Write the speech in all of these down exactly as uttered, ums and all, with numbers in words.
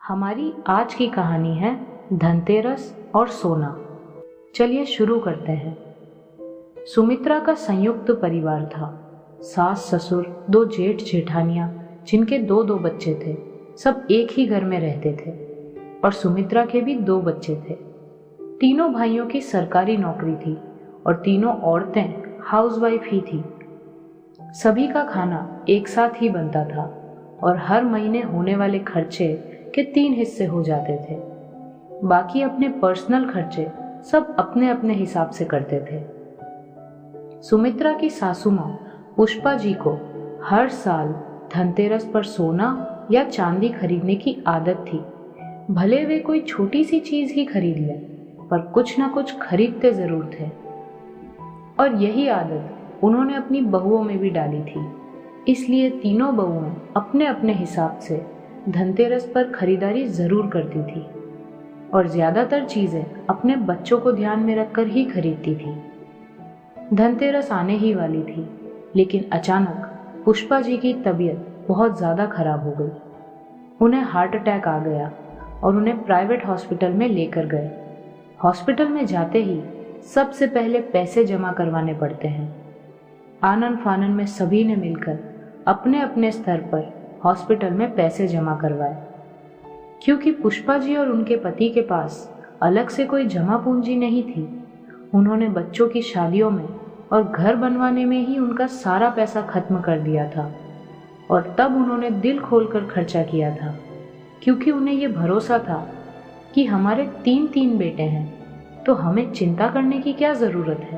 हमारी आज की कहानी है धनतेरस और सोना। चलिए शुरू करते हैं। सुमित्रा का संयुक्त परिवार था। सास ससुर, दो जेठ जेठानियां जिनके दो दो बच्चे थे, सब एक ही घर में रहते थे और सुमित्रा के भी दो बच्चे थे। तीनों भाइयों की सरकारी नौकरी थी और तीनों औरतें हाउसवाइफ ही थी। सभी का खाना एक साथ ही बनता था और हर महीने होने वाले खर्चे के तीन हिस्से हो जाते थे। बाकी अपने पर्सनल खर्चे सब अपने अपने हिसाब से करते थे। सुमित्रा की सासू माँ पुष्पा जी को हर साल धनतेरस पर सोना या चांदी खरीदने की आदत थी। भले वे कोई छोटी सी चीज ही खरीद लें, पर कुछ ना कुछ खरीदते जरूर थे। और यही आदत उन्होंने अपनी बहुओं में भी डाली थी। इसलिए तीनों बहुएं अपने अपने हिसाब से धनतेरस पर खरीदारी जरूर करती थी और ज्यादातर चीजें अपने बच्चों को ध्यान में रखकर ही खरीदती थी। धनतेरस आने ही वाली थी, लेकिन अचानक पुष्पा जी की तबीयत बहुत ज्यादा खराब हो गई। उन्हें हार्ट अटैक आ गया और उन्हें प्राइवेट हॉस्पिटल में लेकर गए। हॉस्पिटल में जाते ही सबसे पहले पैसे जमा करवाने पड़ते हैं। आनन फानन में सभी ने मिलकर अपने अपने स्तर पर हॉस्पिटल में पैसे जमा करवाए। क्योंकि पुष्पा जी और उनके पति के पास अलग से कोई जमा पूंजी नहीं थी, उन्होंने बच्चों की शादियों में और घर बनवाने में ही उनका सारा पैसा खत्म कर दिया था। और तब उन्होंने दिल खोलकर खर्चा किया था, क्योंकि उन्हें ये भरोसा था कि हमारे तीन तीन बेटे हैं, तो हमें चिंता करने की क्या जरूरत है।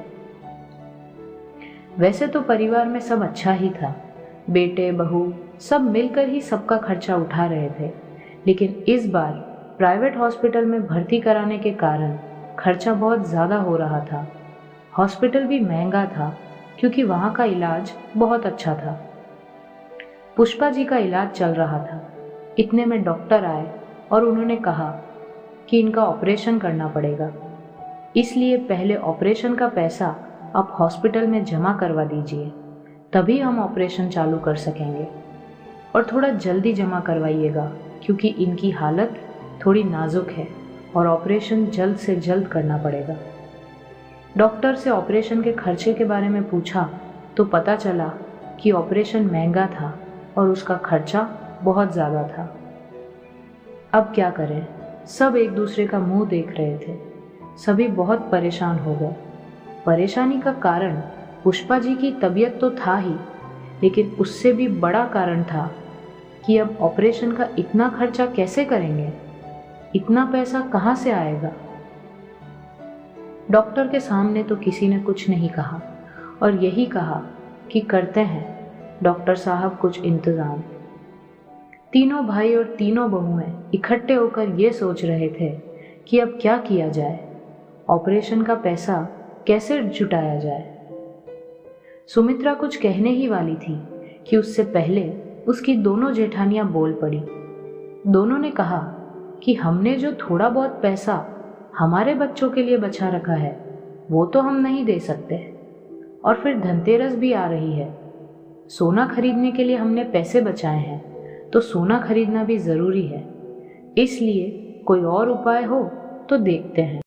वैसे तो परिवार में सब अच्छा ही था, बेटे बहू सब मिलकर ही सबका खर्चा उठा रहे थे। लेकिन इस बार प्राइवेट हॉस्पिटल में भर्ती कराने के कारण खर्चा बहुत ज़्यादा हो रहा था। हॉस्पिटल भी महंगा था, क्योंकि वहाँ का इलाज बहुत अच्छा था। पुष्पा जी का इलाज चल रहा था। इतने में डॉक्टर आए और उन्होंने कहा कि इनका ऑपरेशन करना पड़ेगा, इसलिए पहले ऑपरेशन का पैसा आप हॉस्पिटल में जमा करवा दीजिए, तभी हम ऑपरेशन चालू कर सकेंगे। और थोड़ा जल्दी जमा करवाइएगा, क्योंकि इनकी हालत थोड़ी नाजुक है और ऑपरेशन जल्द से जल्द करना पड़ेगा। डॉक्टर से ऑपरेशन के खर्चे के बारे में पूछा तो पता चला कि ऑपरेशन महंगा था और उसका खर्चा बहुत ज़्यादा था। अब क्या करें, सब एक दूसरे का मुंह देख रहे थे। सभी बहुत परेशान हो गए। परेशानी का कारण पुष्पा जी की तबीयत तो था ही, लेकिन उससे भी बड़ा कारण था कि अब ऑपरेशन का इतना खर्चा कैसे करेंगे, इतना पैसा कहाँ से आएगा। डॉक्टर के सामने तो किसी ने कुछ नहीं कहा और यही कहा कि करते हैं डॉक्टर साहब कुछ इंतजाम। तीनों भाई और तीनों बहुएं इकट्ठे होकर ये सोच रहे थे कि अब क्या किया जाए, ऑपरेशन का पैसा कैसे जुटाया जाए। सुमित्रा कुछ कहने ही वाली थी कि उससे पहले उसकी दोनों जेठानियां बोल पड़ी। दोनों ने कहा कि हमने जो थोड़ा बहुत पैसा हमारे बच्चों के लिए बचा रखा है, वो तो हम नहीं दे सकते, और फिर धनतेरस भी आ रही है। सोना खरीदने के लिए हमने पैसे बचाए हैं, तो सोना खरीदना भी जरूरी है। इसलिए कोई और उपाय हो तो देखते हैं।